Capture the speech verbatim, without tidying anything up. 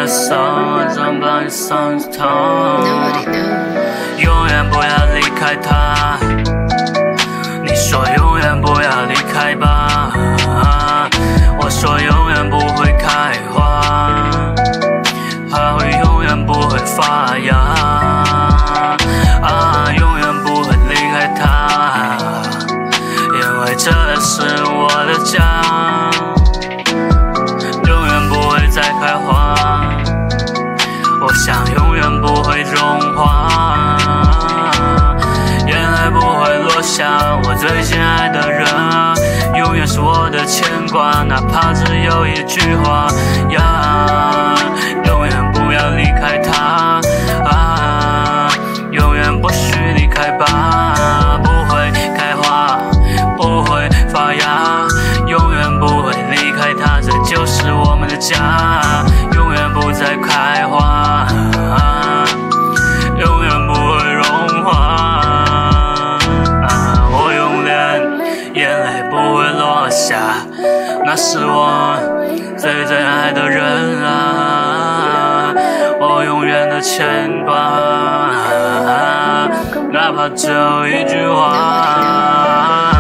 的手，总把你送至头。永远不要离开他，你说永远不要离开吧，我说永远不会开花，它会永远不会发芽，啊，永远不会离开它，因为这是我的家，永远不会再开花，我想永远不会融化，眼泪不会落下，我最亲爱的人啊，永远是我的牵挂，哪怕只有一句话呀，永远不要离开他啊，永远不许离开吧，不会开花，不会发芽，永远不会离开他，这就是我们的家，永远不再开花，永远不会融化，我永远眼泪不会落下，那是我最最爱的人啊，我永远的牵挂，哪怕只有一句话。